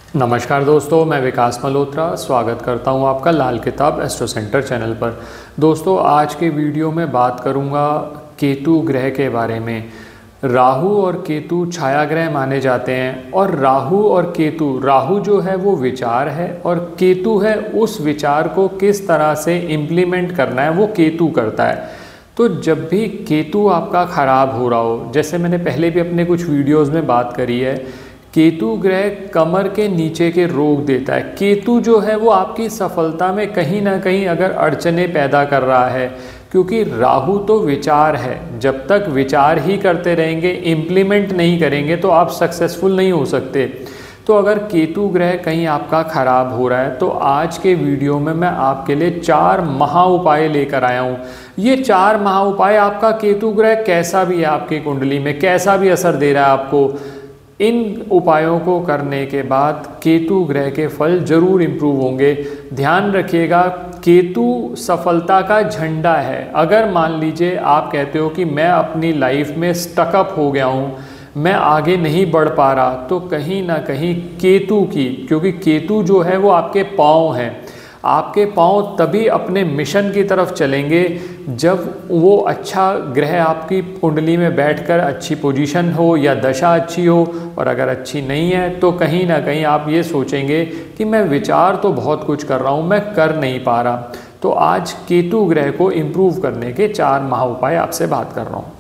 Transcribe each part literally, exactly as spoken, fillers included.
नमस्कार दोस्तों, मैं विकास मल्होत्रा स्वागत करता हूं आपका लाल किताब एस्ट्रो सेंटर चैनल पर। दोस्तों, आज के वीडियो में बात करूंगा केतु ग्रह के बारे में। राहु और केतु छाया ग्रह माने जाते हैं और राहु और केतु, राहु जो है वो विचार है और केतु है उस विचार को किस तरह से इम्प्लीमेंट करना है वो केतु करता है। तो जब भी केतु आपका ख़राब हो रहा हो, जैसे मैंने पहले भी अपने कुछ वीडियोज़ में बात करी है, केतु ग्रह कमर के नीचे के रोग देता है। केतु जो है वो आपकी सफलता में कहीं ना कहीं अगर अड़चने पैदा कर रहा है, क्योंकि राहु तो विचार है। जब तक विचार ही करते रहेंगे, इम्प्लीमेंट नहीं करेंगे तो आप सक्सेसफुल नहीं हो सकते। तो अगर केतु ग्रह कहीं आपका ख़राब हो रहा है तो आज के वीडियो में मैं आपके लिए चार महा उपाय लेकर आया हूँ। ये चार महा उपाय आपका केतु ग्रह कैसा भी है, आपकी कुंडली में कैसा भी असर दे रहा है आपको, इन उपायों को करने के बाद केतु ग्रह के फल जरूर इम्प्रूव होंगे। ध्यान रखिएगा, केतु सफलता का झंडा है। अगर मान लीजिए आप कहते हो कि मैं अपनी लाइफ में स्टकअप हो गया हूँ, मैं आगे नहीं बढ़ पा रहा, तो कहीं ना कहीं केतु की, क्योंकि केतु जो है वो आपके पाँव हैं, आपके पाँव तभी अपने मिशन की तरफ चलेंगे जब वो अच्छा ग्रह आपकी कुंडली में बैठकर अच्छी पोजीशन हो या दशा अच्छी हो। और अगर अच्छी नहीं है तो कहीं ना कहीं आप ये सोचेंगे कि मैं विचार तो बहुत कुछ कर रहा हूँ, मैं कर नहीं पा रहा। तो आज केतु ग्रह को इम्प्रूव करने के चार महा उपाय आपसे बात कर रहा हूँ।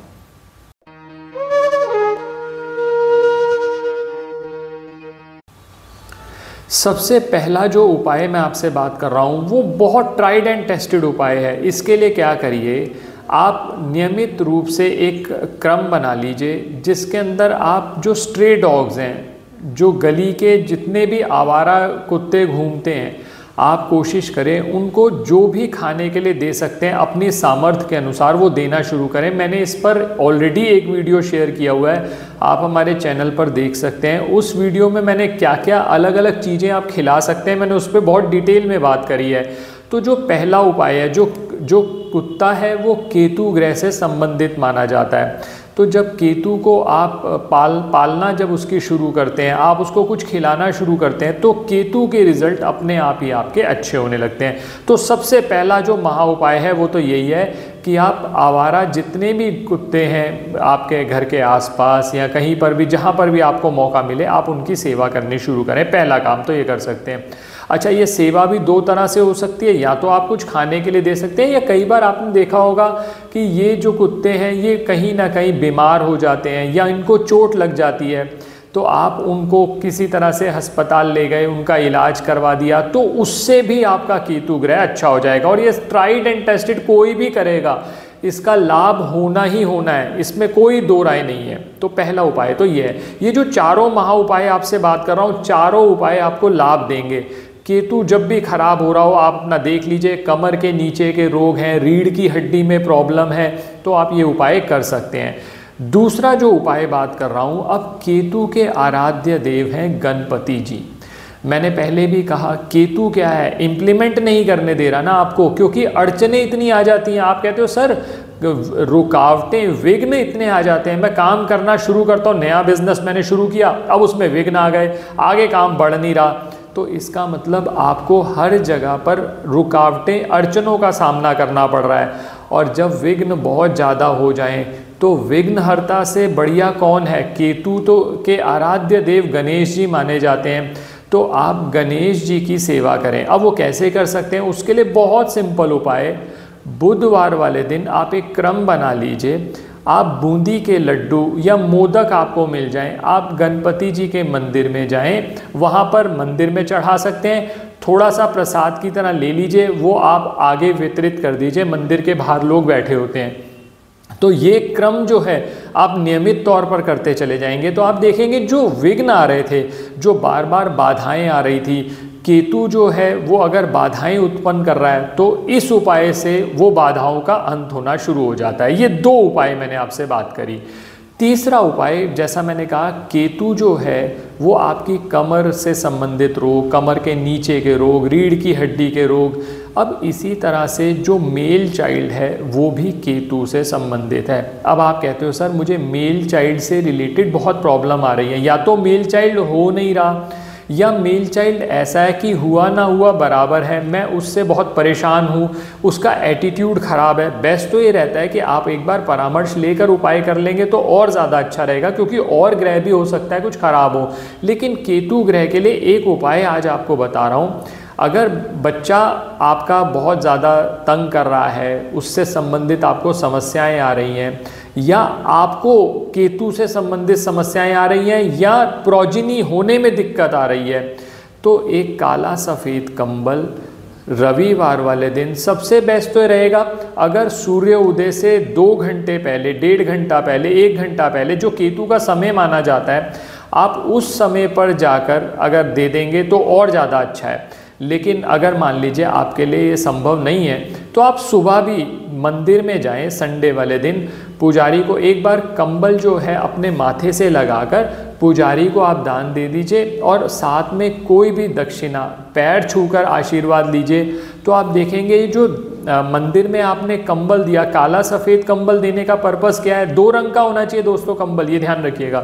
सबसे पहला जो उपाय मैं आपसे बात कर रहा हूँ वो बहुत ट्राइड एंड टेस्टेड उपाय है। इसके लिए क्या करिए, आप नियमित रूप से एक क्रम बना लीजिए जिसके अंदर आप जो स्ट्रे डॉग्स हैं, जो गली के जितने भी आवारा कुत्ते घूमते हैं, आप कोशिश करें उनको जो भी खाने के लिए दे सकते हैं अपनी सामर्थ्य के अनुसार वो देना शुरू करें। मैंने इस पर ऑलरेडी एक वीडियो शेयर किया हुआ है, आप हमारे चैनल पर देख सकते हैं। उस वीडियो में मैंने क्या क्या अलग अलग चीज़ें आप खिला सकते हैं, मैंने उस पर बहुत डिटेल में बात करी है। तो जो पहला उपाय है, जो जो कुत्ता है वो केतु ग्रह से संबंधित माना जाता है। तो जब केतु को आप पाल पालना जब उसकी शुरू करते हैं, आप उसको कुछ खिलाना शुरू करते हैं, तो केतु के रिजल्ट अपने आप ही आपके अच्छे होने लगते हैं। तो सबसे पहला जो महा उपाय है वो तो यही है कि आप आवारा जितने भी कुत्ते हैं आपके घर के आसपास या कहीं पर भी, जहाँ पर भी आपको मौका मिले, आप उनकी सेवा करनी शुरू करें। पहला काम तो ये कर सकते हैं। अच्छा, ये सेवा भी दो तरह से हो सकती है, या तो आप कुछ खाने के लिए दे सकते हैं, या कई बार आपने देखा होगा कि ये जो कुत्ते हैं ये कहीं ना कहीं बीमार हो जाते हैं या इनको चोट लग जाती है, तो आप उनको किसी तरह से अस्पताल ले गए, उनका इलाज करवा दिया, तो उससे भी आपका केतु ग्रह अच्छा हो जाएगा। और ये ट्राइड एंड टेस्टेड, कोई भी करेगा इसका लाभ होना ही होना है, इसमें कोई दो राय नहीं है। तो पहला उपाय तो ये है। ये जो चारों महा उपाय आपसे बात कर रहा हूँ, चारों उपाय आपको लाभ देंगे। केतु जब भी खराब हो रहा हो, आप अपना देख लीजिए, कमर के नीचे के रोग हैं, रीढ़ की हड्डी में प्रॉब्लम है, तो आप ये उपाय कर सकते हैं। दूसरा जो उपाय बात कर रहा हूँ, अब केतु के आराध्य देव हैं गणपति जी। मैंने पहले भी कहा, केतु क्या है, इम्प्लीमेंट नहीं करने दे रहा ना आपको, क्योंकि अड़चने इतनी आ जाती हैं। आप कहते हो सर रुकावटें, विघ्न इतने आ जाते हैं, मैं काम करना शुरू करता हूँ, नया बिजनेस मैंने शुरू किया, अब उसमें विघ्न आ गए, आगे काम बढ़ नहीं रहा। तो इसका मतलब आपको हर जगह पर रुकावटें, अड़चनों का सामना करना पड़ रहा है। और जब विघ्न बहुत ज़्यादा हो जाएं तो विघ्नहर्ता से बढ़िया कौन है? केतु तो के आराध्य देव गणेश जी माने जाते हैं। तो आप गणेश जी की सेवा करें। अब वो कैसे कर सकते हैं, उसके लिए बहुत सिंपल उपाय, बुधवार वाले दिन आप एक क्रम बना लीजिए। आप बूंदी के लड्डू या मोदक आपको मिल जाएं, आप गणपति जी के मंदिर में जाएं, वहाँ पर मंदिर में चढ़ा सकते हैं। थोड़ा सा प्रसाद की तरह ले लीजिए, वो आप आगे वितरित कर दीजिए, मंदिर के बाहर लोग बैठे होते हैं। तो ये क्रम जो है आप नियमित तौर पर करते चले जाएंगे, तो आप देखेंगे जो विघ्न आ रहे थे, जो बार बार बाधाएं आ रही थी, केतु जो है वो अगर बाधाएं उत्पन्न कर रहा है तो इस उपाय से वो बाधाओं का अंत होना शुरू हो जाता है। ये दो उपाय मैंने आपसे बात करी। तीसरा उपाय, जैसा मैंने कहा, केतु जो है वो आपकी कमर से संबंधित रोग, कमर के नीचे के रोग, रीढ़ की हड्डी के रोग, अब इसी तरह से जो मेल चाइल्ड है वो भी केतु से संबंधित है। अब आप कहते हो सर मुझे मेल चाइल्ड से रिलेटेड बहुत प्रॉब्लम आ रही है, या तो मेल चाइल्ड हो नहीं रहा, या मेल चाइल्ड ऐसा है कि हुआ ना हुआ बराबर है, मैं उससे बहुत परेशान हूँ, उसका एटीट्यूड ख़राब है, बेस्ट तो ये रहता है कि आप एक बार परामर्श लेकर उपाय कर लेंगे तो और ज़्यादा अच्छा रहेगा, क्योंकि और ग्रह भी हो सकता है कुछ ख़राब हो। लेकिन केतु ग्रह के लिए एक उपाय आज आपको बता रहा हूँ। अगर बच्चा आपका बहुत ज़्यादा तंग कर रहा है, उससे संबंधित आपको समस्याएं आ रही हैं, या आपको केतु से संबंधित समस्याएं आ रही हैं, या प्रोजिनी होने में दिक्कत आ रही है, तो एक काला सफ़ेद कंबल रविवार वाले दिन सबसे बेस्ट तो रहेगा। अगर सूर्य उदय से दो घंटे पहले, डेढ़ घंटा पहले, एक घंटा पहले, जो केतु का समय माना जाता है, आप उस समय पर जाकर अगर दे देंगे तो और ज़्यादा अच्छा है। लेकिन अगर मान लीजिए आपके लिए ये संभव नहीं है तो आप सुबह भी मंदिर में जाएं, संडे वाले दिन पुजारी को एक बार कंबल जो है अपने माथे से लगाकर पुजारी को आप दान दे दीजिए, और साथ में कोई भी दक्षिणा पैर छूकर आशीर्वाद लीजिए। तो आप देखेंगे जो आ, मंदिर में आपने कंबल दिया, काला सफ़ेद कंबल देने का पर्पस क्या है? दो रंग का होना चाहिए दोस्तों कंबल, ये ध्यान रखिएगा।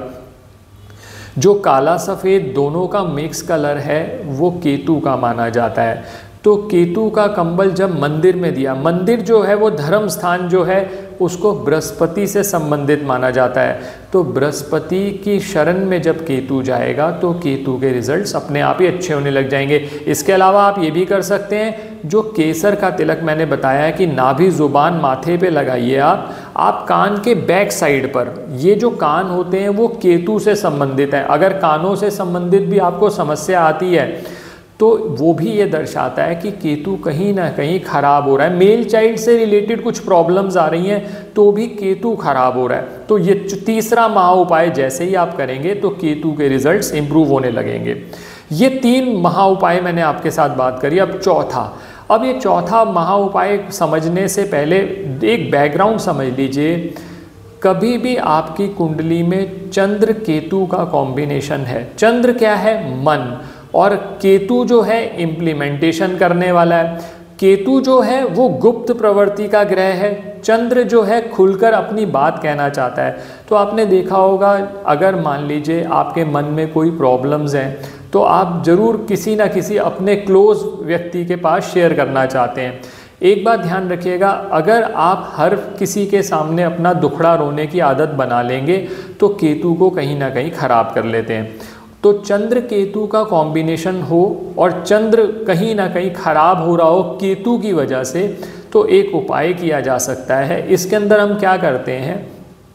जो काला सफ़ेद दोनों का मिक्स कलर है वो केतु का माना जाता है। तो केतु का कंबल जब मंदिर में दिया, मंदिर जो है वो धर्म स्थान जो है उसको बृहस्पति से संबंधित माना जाता है, तो बृहस्पति की शरण में जब केतु जाएगा तो केतु के रिजल्ट्स अपने आप ही अच्छे होने लग जाएंगे। इसके अलावा आप ये भी कर सकते हैं, जो केसर का तिलक मैंने बताया है कि नाभि जुबान माथे पे लगाइए आप आप कान के बैक साइड पर। ये जो कान होते हैं वो केतु से संबंधित है। अगर कानों से संबंधित भी आपको समस्या आती है तो वो भी ये दर्शाता है कि केतु कहीं ना कहीं ख़राब हो रहा है। मेल चाइल्ड से रिलेटेड कुछ प्रॉब्लम्स आ रही हैं तो भी केतु ख़राब हो रहा है। तो ये तीसरा महा उपाय जैसे ही आप करेंगे तो केतु के रिजल्ट्स इंप्रूव होने लगेंगे। ये तीन महा उपाय मैंने आपके साथ बात करी। अब चौथा अब ये चौथा महा उपाय समझने से पहले एक बैकग्राउंड समझ लीजिए। कभी भी आपकी कुंडली में चंद्र केतु का कॉम्बिनेशन है, चंद्र क्या है? मन, और केतु जो है इम्प्लीमेंटेशन करने वाला है। केतु जो है वो गुप्त प्रवृत्ति का ग्रह है, चंद्र जो है खुलकर अपनी बात कहना चाहता है। तो आपने देखा होगा, अगर मान लीजिए आपके मन में कोई प्रॉब्लम्स हैं तो आप ज़रूर किसी ना किसी अपने क्लोज व्यक्ति के पास शेयर करना चाहते हैं। एक बात ध्यान रखिएगा, अगर आप हर किसी के सामने अपना दुखड़ा रोने की आदत बना लेंगे तो केतु को कहीं ना कहीं ख़राब कर लेते हैं। तो चंद्र केतु का कॉम्बिनेशन हो और चंद्र कहीं ना कहीं ख़राब हो रहा हो केतु की वजह से, तो एक उपाय किया जा सकता है। इसके अंदर हम क्या करते हैं,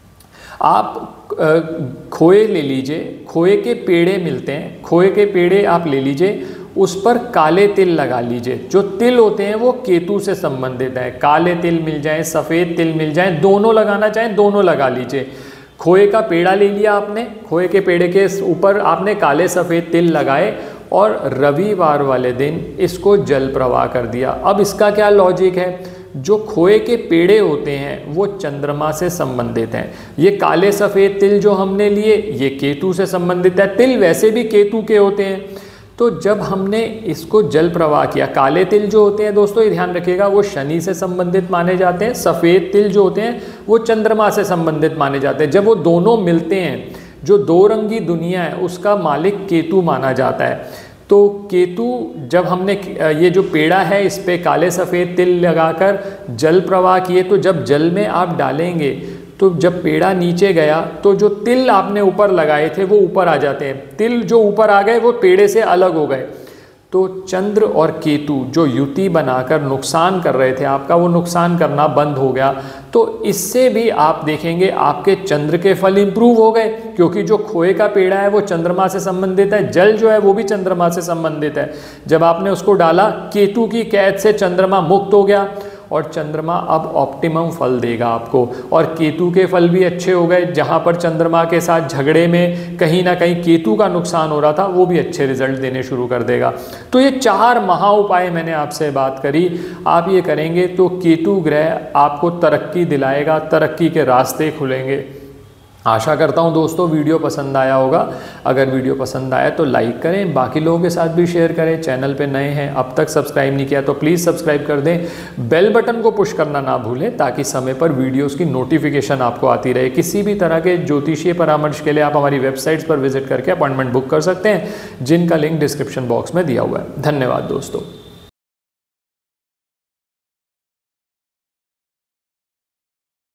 आप खोए ले लीजिए, खोए के पेड़े मिलते हैं, खोए के पेड़े आप ले लीजिए, उस पर काले तिल लगा लीजिए। जो तिल होते हैं वो केतु से संबंधित है। काले तिल मिल जाएं, सफ़ेद तिल मिल जाएं, दोनों लगाना चाहें दोनों लगा लीजिए। खोए का पेड़ा ले लिया आपने, खोए के पेड़े के ऊपर आपने काले सफ़ेद तिल लगाए और रविवार वाले दिन इसको जल प्रवाह कर दिया। अब इसका क्या लॉजिक है, जो खोए के पेड़े होते हैं वो चंद्रमा से संबंधित हैं। ये काले सफ़ेद तिल जो हमने लिए ये केतु से संबंधित है। तिल वैसे भी केतु के होते हैं। तो जब हमने इसको जल प्रवाह किया, काले तिल जो होते हैं दोस्तों ये ध्यान रखिएगा वो शनि से संबंधित माने जाते हैं, सफ़ेद तिल जो होते हैं वो चंद्रमा से संबंधित माने जाते हैं। जब वो दोनों मिलते हैं, जो दो रंगी दुनिया है उसका मालिक केतु माना जाता है। तो केतु जब हमने ये जो पेड़ा है इस पे काले सफ़ेद तिल लगाकर जल प्रवाह किए, तो जब जल में आप डालेंगे तो जब पेड़ा नीचे गया तो जो तिल आपने ऊपर लगाए थे वो ऊपर आ जाते हैं। तिल जो ऊपर आ गए वो पेड़े से अलग हो गए। तो चंद्र और केतु जो युति बनाकर नुकसान कर रहे थे आपका, वो नुकसान करना बंद हो गया। तो इससे भी आप देखेंगे आपके चंद्र के फल इंप्रूव हो गए, क्योंकि जो खोए का पेड़ा है वो चंद्रमा से संबंधित है, जल जो है वो भी चंद्रमा से संबंधित है। जब आपने उसको डाला, केतु की कैद से चंद्रमा मुक्त हो गया और चंद्रमा अब ऑप्टिमम फल देगा आपको। और केतु के फल भी अच्छे हो गए, जहाँ पर चंद्रमा के साथ झगड़े में कहीं ना कहीं केतु का नुकसान हो रहा था वो भी अच्छे रिजल्ट देने शुरू कर देगा। तो ये चार महा उपाय मैंने आपसे बात करी, आप ये करेंगे तो केतु ग्रह आपको तरक्की दिलाएगा, तरक्की के रास्ते खुलेंगे। आशा करता हूँ दोस्तों वीडियो पसंद आया होगा। अगर वीडियो पसंद आया तो लाइक करें, बाकी लोगों के साथ भी शेयर करें। चैनल पे नए हैं, अब तक सब्सक्राइब नहीं किया तो प्लीज़ सब्सक्राइब कर दें। बेल बटन को पुश करना ना भूलें ताकि समय पर वीडियोस की नोटिफिकेशन आपको आती रहे। किसी भी तरह के ज्योतिषीय परामर्श के लिए आप हमारी वेबसाइट्स पर विजिट करके अपॉइंटमेंट बुक कर सकते हैं, जिनका लिंक डिस्क्रिप्शन बॉक्स में दिया हुआ है। धन्यवाद दोस्तों।